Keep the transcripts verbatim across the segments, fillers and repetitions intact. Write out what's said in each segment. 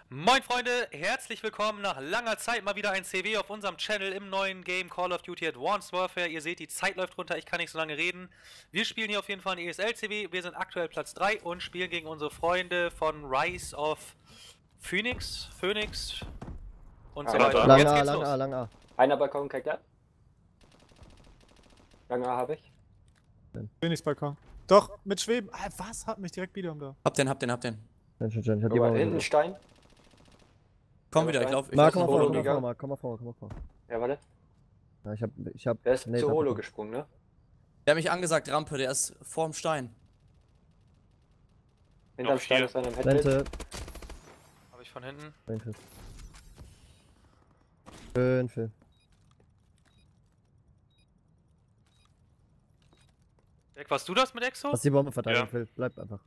Moin Freunde, herzlich willkommen nach langer Zeit mal wieder ein C W auf unserem Channel im neuen Game Call of Duty Advanced Warfare. Ihr seht, die Zeit läuft runter, ich kann nicht so lange reden. Wir spielen hier auf jeden Fall ein E S L-C W, wir sind aktuell Platz drei und spielen gegen unsere Freunde von Rise of Phoenix, Phoenix und so weiter. Lang Jetzt A, geht's lang los. A, lang A. Einer Balkon, kein Gap. Lang A habe ich. Phoenix Balkon. Doch, mit Schweben. Ah, was? Hat mich direkt wieder um da. Hab den, hab den, hab den. Mensch, Mensch, ich hab Guck mal, jemanden- hinten Stein. Komm Ja, wieder, ich Stein. lauf. Ich Marc, lauf komm mal nach vor, Holo komm mal gegangen. vor, Marc, komm mal vor, komm mal vor. Ja, warte. Ja, ich hab, ich hab... Der ist nee, zu hab- Holo gesprungen, ne? Der hat mich angesagt, Rampe, der ist vorm Stein. Hinterm Noch Stein vier. ist einer im Headlight. Lente, Habe ich von hinten. Lente. Schön, schön. Jack, warst du das mit Exo? Hast die Bombe verteidigt, Ja. Phil. Bleib einfach.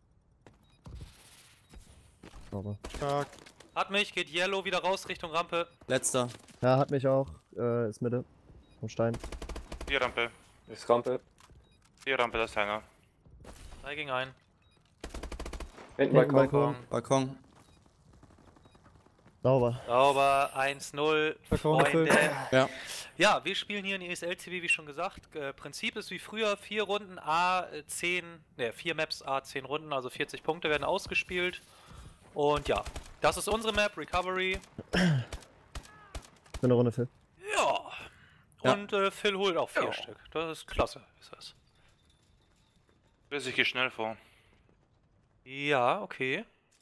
Sauber. Stark. Hat mich, geht Yellow wieder raus Richtung Rampe. Letzter. Ja, hat mich auch. Äh, ist Mitte. Vom Stein. Hier Rampe. Ist Rampe. Hier Rampe, das ist einer. drei gegen einen. Hinten Hinten Balkon. Balkon. Balkon. Sauber. Sauber, eins null, Balkon Freunde. gefüllt. Ja. Ja, wir spielen hier in E S L-C W, wie schon gesagt. Äh, Prinzip ist wie früher, vier Runden, A zehn, ne, vier Maps, A zehn Runden, also vierzig Punkte werden ausgespielt. Und ja, das ist unsere Map, Recovery. Für eine Runde, Phil. Ja. Ja. Und äh, Phil holt auch vier Ja. Stück. Das ist klasse, ist das. Ich gehe schnell vor. Ja, okay.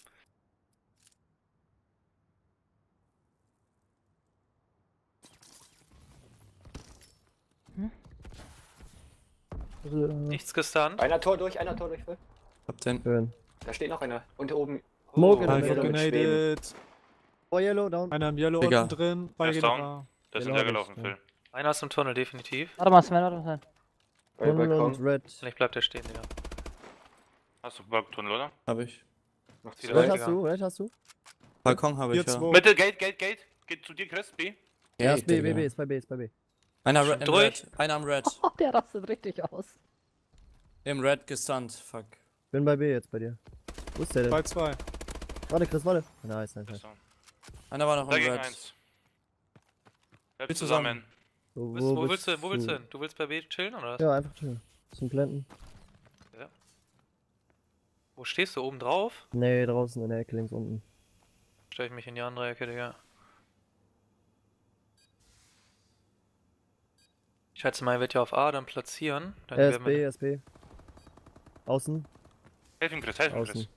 Nichts gestunt. Einer Tor durch, einer Tor durch, Phil. Hab den. Schön. Da steht noch einer. Und oben. Smoke in der Alpha Mitte. mit Schweben. Grenaded. Oh, Yellow, down. Einer im Yellow Digga. unten drin. Der Beide ist gehen down. nach A. Der ist Genau hintergelaufen, das, Phil. Einer ist im Tunnel, definitiv. Warte mal, Sven, warte mal. Bei Tunnel und Balkon. Red. Vielleicht bleibt er stehen, Digga. Hast du Balktunnel, oder? Hab ich. Noch Wieder Red zwei. weg. hast du, Red hast du? Balkon habe ich, Hier ja. zwei. Mitte, Gate, Gate, Gate. Geht zu dir, Chris, B. Ja, Ey, ist B, B, Digga. B, ist bei B, ist bei B. Einer Schon Red, im durch? Red. Einer am Red. Oh, der rastet richtig aus. Im Red gestunt. Fuck. Bin bei B jetzt bei dir. Wo ist der denn? zwei zwei. Warte, Chris, warte. Nice, nice, Ist nice. down. Einer war noch drei im gegen Red. eins. Bleibt Wir zusammen. Wo, Wo, wo, willst du, wo willst du hin? Du willst bei B chillen, oder was? Ja, einfach chillen. Zum Blenden. Wo stehst du? Oben drauf? Nee, draußen in der Ecke links unten. Stell ich mich in die andere Ecke, Digga. Ich schätze mal, er wird ja auf A dann platzieren. Dann Er werden ist wir- B, er ist B. Außen, Helf ihm, Chris, helf ihm, Chris. außen.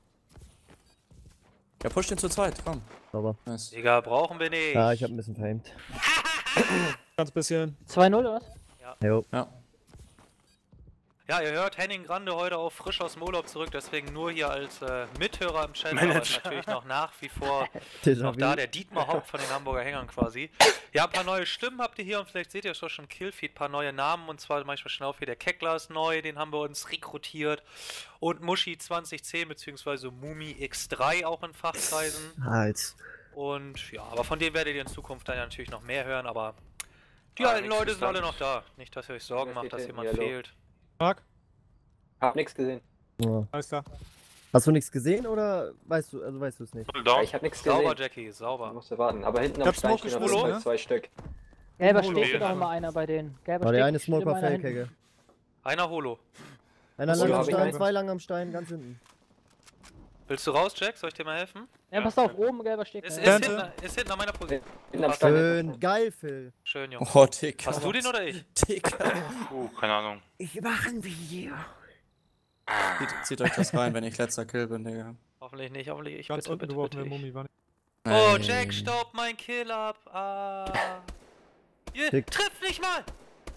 Ja, push den zu zweit, komm. Sauber. Nice. Digga, brauchen wir nicht. Ja, ich hab ein bisschen verhängt. Ganz bisschen. zwei null oder was? Jo. Ja. Ja, ihr hört Henning Grande heute auch frisch aus dem Urlaub zurück, deswegen nur hier als äh, Mithörer im Chat, aber Manager. natürlich noch nach wie vor Déjà noch da, vu. der Dietmar Haupt von den Hamburger Hängern quasi. Ja, ein paar neue Stimmen habt ihr hier und vielleicht seht ihr schon schon Killfeed, ein paar neue Namen und zwar manchmal schnell auf hier der Keckler ist neu, den haben wir uns rekrutiert und Muschi zwanzig zehn bzw. Mumi X drei auch in Fachkreisen Halt. und ja, aber von denen werdet ihr in Zukunft dann ja natürlich noch mehr hören, aber die Ah, alten nix Leute sind alle gestand. noch da, nicht, dass ihr euch Sorgen Da macht, steht dass hinten jemand Yellow. fehlt. Marc, Hab nix gesehen. Ja. alles klar. Hast du nichts gesehen oder weißt du, also weißt du es nicht? Full Ja, down. ich hab nix Sauber, gesehen. Jackie, Ich sauber. musste warten. Aber hinten Ich am hab Stein Smoke stehen auf geschwungen, jeden Fall ne? zwei Stück. Gelber Holo. steht noch immer einer bei denen. Gelber Aber der steht- eine steht Smoke war immer einer Fake, hinten. Hecke. Einer Holo. Einer Holo lang am hab ich Stein, einen. zwei lang am Stein, ganz hinten. Willst du raus, Jack? Soll ich dir mal helfen? Ja, pass auf, oben gelber steht. Ist, noch. ist, Dante. hinten, ist hinten an meiner Position. Hinten am Stein. Schön, geil, Phil. Schön, Junge. Oh, Digga. Hast du den oder ich? Digga. Uh, keine Ahnung. Ich mache ein Video. Zieht, zieht euch das rein, wenn ich letzter Kill bin, Digga. Hoffentlich nicht, hoffentlich ich. Ganz Bitte, unten bitte, geworfen, bitte. der Ich. Mummi war nicht. Oh, Ey. Jack staubt mein Kill ab. Ah. Ihr Dick. trifft nicht mal!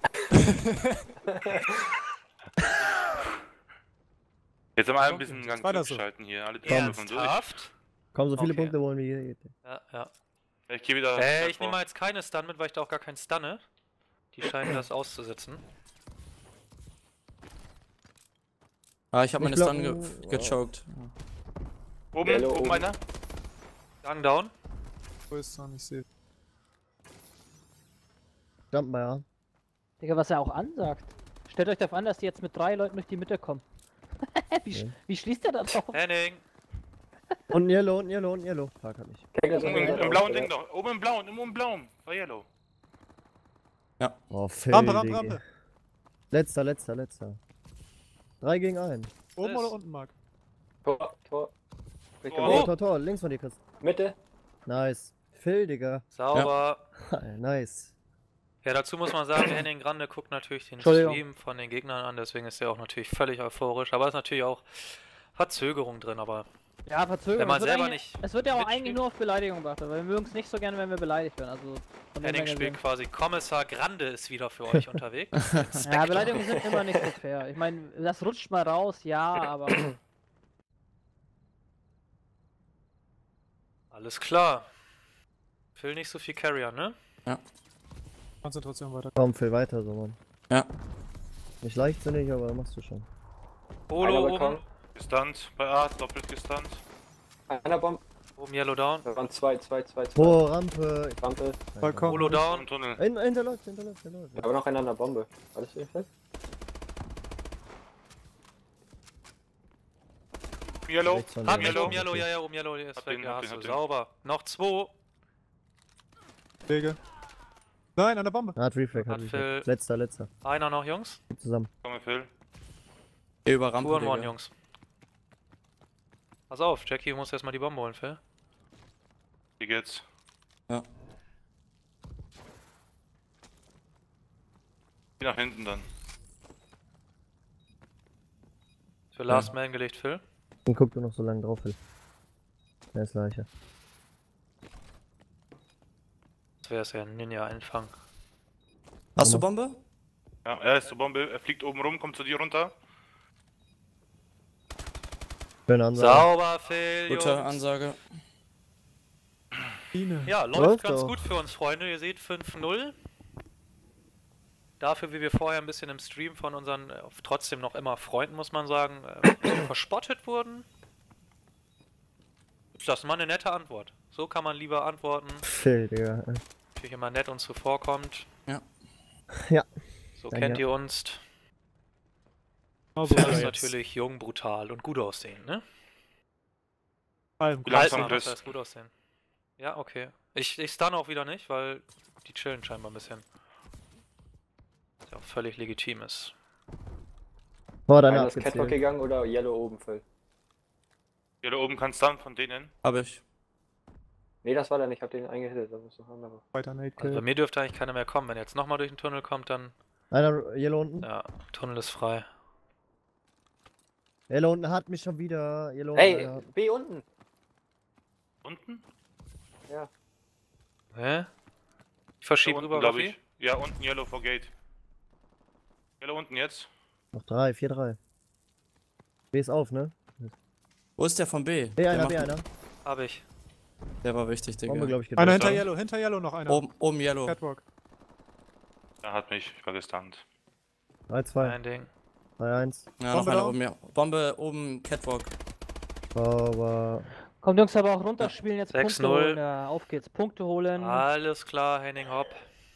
Jetzt haben wir ein Okay, bisschen jetzt Gang war das so. schalten hier. Alle Komm. Türen durch. Ernsthaft? Komm, so viele Okay. Punkte wollen wir hier. Ja, ja. Ich gehe wieder. Äh, ich vor. nehme mal jetzt keine Stun mit, weil ich da auch gar keinen stunne. Die scheinen das auszusetzen. Ah, ich hab meine Ich glaub- Stun ge gechoked. Oben, Yellow oben oben. einer. Gang down. Wo ist er? Ich sehe. Jumpen wir ja. Digga, was er auch ansagt. Stellt euch darauf an, dass die jetzt mit drei Leuten durch die Mitte kommen. wie, sch Okay. wie schließt der da drauf? Henning! Unten Yellow, unten Yellow, unten Yellow. Fuck, hab ich. Kegel ist Oben auf im, der im Seite, blauen oder? Ding doch. Oben im blauen, im oben blauen. Bei Yellow. Oh, Phil, Rampe, Rampe, Digga. Rampe. Letzter, letzter, letzter. Drei gegen einen. Oben Ist- oder unten, Marc? Tor, Tor. Hab ich Oh. Tor, gemacht. Tor, Tor. Links von dir, Chris. Mitte. Nice. Phil, Digga. Sauber. Nice. Ja, dazu muss man sagen, Henning Grande guckt natürlich den Entschuldigung. Stream von den Gegnern an, deswegen ist er auch natürlich völlig euphorisch. Aber es ist natürlich auch Verzögerung drin, aber Ja, Verzögerung. Wenn man Es wird selber eigentlich- nicht Es wird ja auch mitspielt. eigentlich nur auf Beleidigung beachtet, weil wir mögen es nicht so gerne, wenn wir beleidigt werden. Also, von dem Henning her spielt gesehen. quasi Kommissar Grande ist wieder für euch unterwegs. Ja, Inspektor. Beleidigungen sind immer nicht so fair. Ich meine, das rutscht mal raus, ja, aber. Alles klar. Phil nicht so viel Carrier, ne? Konzentration weiter. Komm, Phil, weiter so, Mann. Ja. Nicht leichtsinnig, aber machst du schon. Polo Einer oben, bekommen. Gestunt. Bei A, doppelt gestunt. Einer Bomb. oben Yellow down. Da waren zwei, zwei, zwei, zwei. Oh, Rampe. Rampe. Balkon. Polo down. Im Tunnel. Hin- Hinterläuft, hinterläuft, hinterläuft. Aber noch einer an der Bombe. Alles jedenfalls? Yellow. Rechts von Hat dir. mich Yellow. oben Yellow, ja, ja, oben Yellow, der ist Hab weg, den, ja, hab hast den, du, hab den. sauber. Noch zwei, Wege. Nein, an der Bombe. Hat Reflex, hat Hat Reflex. Phil- Letzter, letzter. einer noch, Jungs. Zusammen. Komm, Phil. Geh über Rampe, Two on one, Digga. Jungs. Pass auf, Jackie muss erstmal die Bombe holen, Phil. Wie geht's? Ja. Geh nach hinten dann. Für Last Man gelegt, Phil. Und guck du noch so lange drauf, Phil. Der ist Leiche. Das wäre es ja ein Ninja-Einfang. Hast du Bombe? Ja, er ist zur Bombe. Er fliegt oben rum, kommt zu dir runter. Schöne Ansage. Sauber, Phil, Gute Jungs. Ansage. Biene. Ja, läuft, Läuft ganz auch. gut für uns, Freunde. Ihr seht fünf null. Dafür, wie wir vorher ein bisschen im Stream von unseren, äh, trotzdem noch immer Freunden, muss man sagen, äh, ein bisschen verspottet wurden. Das ist mal eine nette Antwort. So kann man lieber antworten. Phil, Digga. Natürlich immer nett und zuvorkommt. Ja. Ja. So Danke. kennt ihr uns. Genau so Das ist ist er natürlich jung, brutal und gut aussehen, ne? Allem Wie klar. langsam Halten wir, bist. dass das gut aussehen. Ja, okay. Ich, ich stun auch wieder nicht, weil die chillen scheinbar ein bisschen. Was ja auch völlig legitim ist. Boah, deine Einer ist Catwalk abgezählt. gegangen oder Yellow oben, Phil. Yellow oben kannst dann von denen. Hab ich. Nee, das war der nicht. Ich hab den eingehittet. Da muss noch andere. Weiter Nate Also bei Kill. mir dürfte eigentlich keiner mehr kommen. Wenn er jetzt nochmal durch den Tunnel kommt, dann. Einer Yellow unten. Ja, Tunnel ist frei. Yellow unten hat mich schon wieder. Yellow Hey, unten. B unten. Unten? Ja. Hä? Ich verschiebe Da unten, rüber, glaub Raffi. ich. Ja, unten Yellow vor Gate. Yellow unten jetzt. Noch drei, vier, drei. B ist auf, ne? Wo ist der von B? B der, einer, macht- B einer. Hab ich. der war wichtig, Digga. Bombe, glaube ich, Einer gedrückt. hinter dann. Yellow, hinter Yellow noch einer. Oben, oben Yellow. Catwalk. Er hat mich. Ich war gestunt. drei, zwei, Ein Ding. drei, eins. Ja, noch Bombe einer down. oben. Ja. Bombe oben Catwalk. Aber. Kommt Jungs, aber auch runterspielen, jetzt sechs Punkte null. holen. Ja, auf geht's, Punkte holen. Alles klar, Henning Hopp.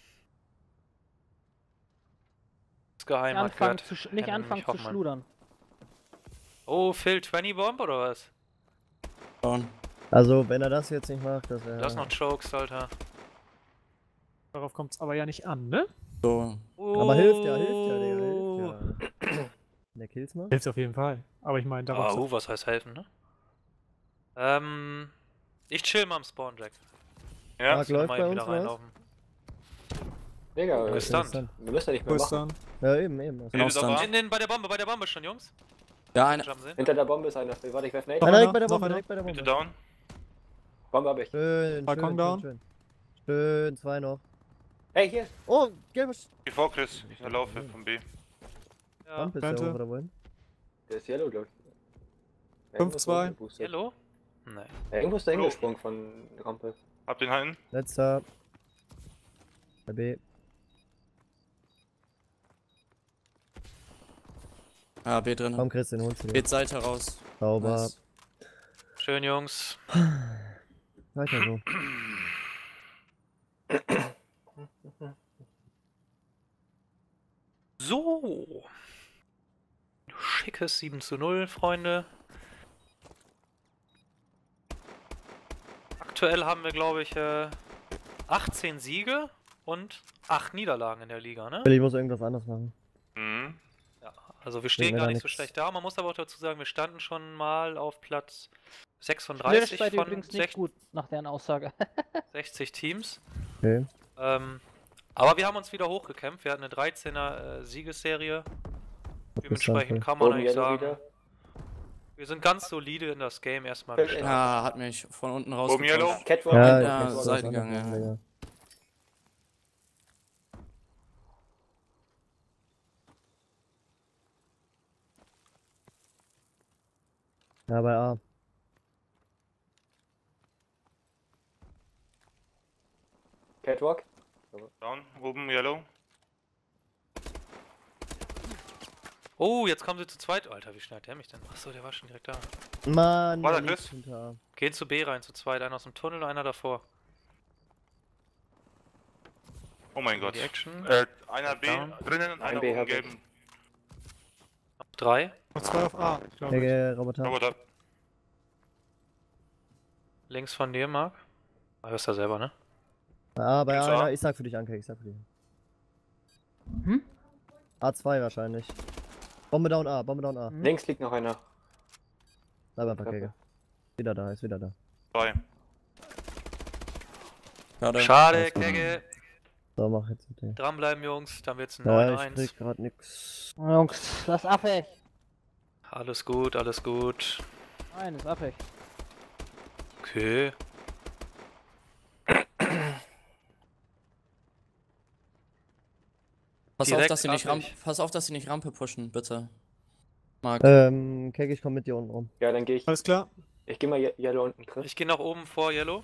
Das nicht Geheim hat anfangen gehört. zu, sch- nicht Henning anfangen zu Hoffmann. schludern. Oh, Phil, zwanzig Bomb oder was? Down. Also, wenn er das jetzt nicht macht, das wäre. Das noch Chokes, Alter. Darauf kommt's aber ja nicht an, ne? So. Aber hilft ja, hilft ja, Digga, hilft ja. Der kills mal. Hilft auf jeden Fall. Aber ich meine, Ah, darauf. uh, was heißt helfen, ne? Ähm, ich chill mal am Spawn, Jack. Ja, Marc Kann läuft mal bei eben uns wieder was? reinlaufen. Digga, äh, Gestunt. wir müssen ja nicht mehr Äh, machen. Gestern. Ja, eben, eben. Bin Hilfe Ausstand. da In, in, bei der Bombe, bei der Bombe schon, Jungs. Ja, einer. Jump sehen. Hinter der Bombe ist einer. Warte, ich werf Nate. Noch Einer einer, direkt bei der noch Bombe, einer. direkt bei der Bitte Bombe. down. Bombe hab ich. Schön, Balkon schön, down. schön, schön. Schön, zwei noch. Hey, hier. Oh, gelber Sch- Geh vor, Chris. Ich laufe von B. Ja. Rampe ist der Rente. hoch, oder wohin? Der ist Yellow, glaub ich. fünf Irgendwo ist zwei. er geboostet. Hello? Nee. Ja, irgendwo ist der hingesprungen von Rampe. Hab den einen. Letzter. Bei B. Ah, B drin. Komm, Chris, den holst du dir. Geht Seite raus. Sauber. Nice. Schön, Jungs. Weiter so. So. Schickes sieben zu null, Freunde. Aktuell haben wir, glaube ich, äh, achtzehn Siege und acht Niederlagen in der Liga, ne? Ich muss irgendwas anderes machen. Mhm. Ja, also wir stehen mir gar da nicht so nix. schlecht da. Man muss aber auch dazu sagen, wir standen schon mal auf Platz Nö, sechsunddreißig seid ihr von übrigens nicht sech- gut, nach deren Aussage. sechzig Teams. Okay. Ähm, aber wir haben uns wieder hochgekämpft. Wir hatten eine dreizehner äh, Siegesserie. Dementsprechend kann man Oben eigentlich Yellow sagen, wieder. wir sind ganz solide in das Game erstmal Fällt gestartet. Ja, hat mich von unten raus. Oben Yellow. Catwalk. Ja, Ja, ich muss Seitengang, was anderes ja. machen, Digga. Ja, bei A. Catwalk. Down. Oben Yellow. Oh, jetzt kommen sie zu zweit. Alter, wie schnell hat der mich denn? Achso, der war schon direkt da. Mann, War da der liegt Chris? hinter A. Gehen zu B rein, zu zweit. Einer aus dem Tunnel, einer davor. Oh mein Gott. Die Action. Äh, einer B Down. drinnen und Ein einer B oben hab ich. gelben. Drei. Noch zwei auf A, glaube ich. Der Roboter. Roboter. Links von dir, Marc. Ah, hörst du ja selber, ne? A, bei Gibt's A, A? einer. Ich sag für dich, Anke, ich sag für dich. Hm? A zwei wahrscheinlich. Bombe down A, Bombe down A. Hm? Links liegt noch einer. Bleib einfach, Treppe. Kegel. Wieder da, ist wieder da. Zwei. Schade. Schade, Alles gut. Kegge. So, mach jetzt mit dem. Dranbleiben, Jungs. Dann wird's ein Ja, neun ich eins. krieg grad nix. Jungs, das ist affig. Alles gut, alles gut. Nein, das ist affig. Okay. Pass auf, Direkt dass sie nicht Ramp affig. Pass auf, dass sie nicht Rampe pushen, bitte. Marc. Ähm, Kegel, ich komm mit dir unten rum. Ja, dann gehe ich. Alles klar. Ich gehe mal Ye- Yellow unten, Chris. Ich gehe nach oben vor Yellow.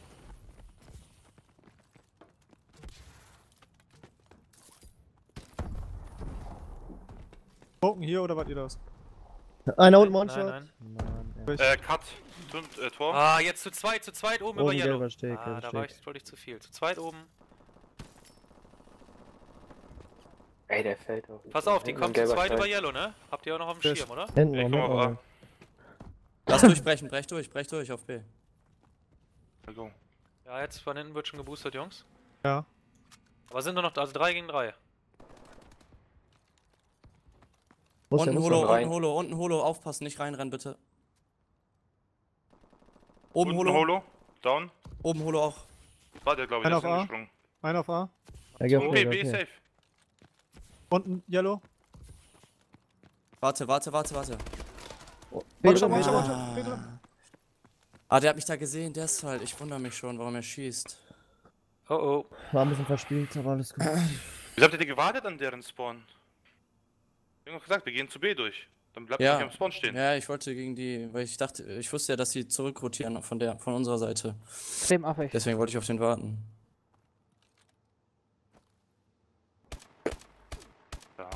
Poken hier oder was ihr das? Einer unten, Nein, One-Shot. nein. Mann, ey. Ich- Äh, Cut. Und, äh, Tor. Ah, jetzt zu zweit, zu zweit oben über Oben Yellow. gelber Steg, Ah, gelber da war Steg. ich, wollte ich zu viel. Zu zweit oben. Ey, der fällt auch. Pass auf, die Hinten kommen ein zu gelber zweit Stein. über Yellow, ne? Habt ihr auch noch auf dem Der Schirm, oder? Hinten Ich noch, komm hinten auf A. noch. Lass durchbrechen, brech durch, brech durch auf B. Also. Ja, jetzt von hinten wird schon geboostet, Jungs. Ja. Aber sind nur noch, also drei gegen drei. Muss der, Unten muss Holo, der. rein. unten Holo, unten Holo, aufpassen, nicht reinrennen, bitte. Oben Unten Holo, Holo. Down. oben Holo auch. War der, glaube ich, Einer der ist auf A? angesprungen. Einer auf A. Ja, geh auf Oh, B, B, geh B, auf B. safe. Unten Yellow. Warte, warte, warte, warte. B One-Shot, drin, B One-Shot, drin. One-Shot. B drin. Ah, der hat mich da gesehen, der ist halt. Ich wundere mich schon, warum er schießt. Oh oh. War ein bisschen verspielt, aber alles gut. Wieso habt ihr denn gewartet an deren Spawn? Ich hab doch gesagt, wir gehen zu B durch. Dann bleibt ihr Ja. nicht am Spawn stehen. Ja, ich wollte gegen die, weil ich dachte, ich wusste ja, dass sie zurückrotieren von der, von unserer Seite. Extrem affig. Deswegen wollte ich auf den warten. Ja.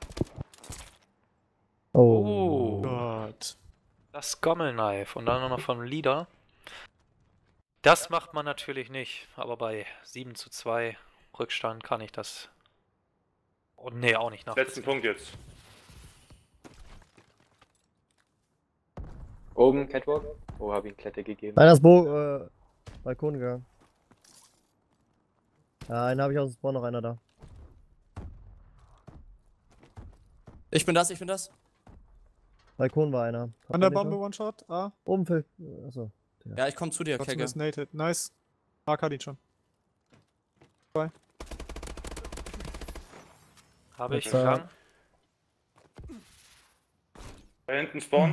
Oh. Oh. Gott. Das Gommelknife und dann noch vom Leader. Das macht man natürlich nicht, aber bei sieben zu zwei Rückstand kann ich das. Und nee, auch nicht nach. Letzten Punkt jetzt. Oben, Catwalk. Oh, hab ihm Klette gegeben. Einer ist Bo äh, Balkon gegangen. Ja, einen habe ich aus dem Spawn, noch einer da. Ich bin das, ich bin das. Balkon war einer. Habt An ihr der den Bombe noch? One-Shot. A. Oben Phil. Achso. Ja, ich komm zu dir, Trotzdem Kegge. ist nated. Nice. Mark hat ihn schon. Habe ich Jetzt, äh, lang. Da hinten Spawn.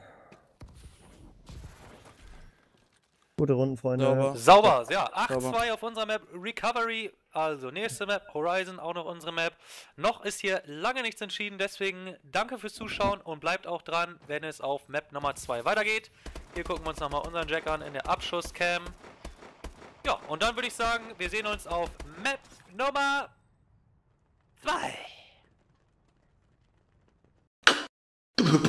Gute Runden, Freunde. Sauber. Sauber, ja. acht Sauber. zwei auf unserer Map. Recovery, also nächste Map. Horizon, auch noch unsere Map. Noch ist hier lange nichts entschieden, deswegen danke fürs Zuschauen und bleibt auch dran, wenn es auf Map Nummer zwei weitergeht. Hier gucken wir uns nochmal unseren Jack an in der Abschusscam. Ja, und dann würde ich sagen, wir sehen uns auf Map Nummer zwei.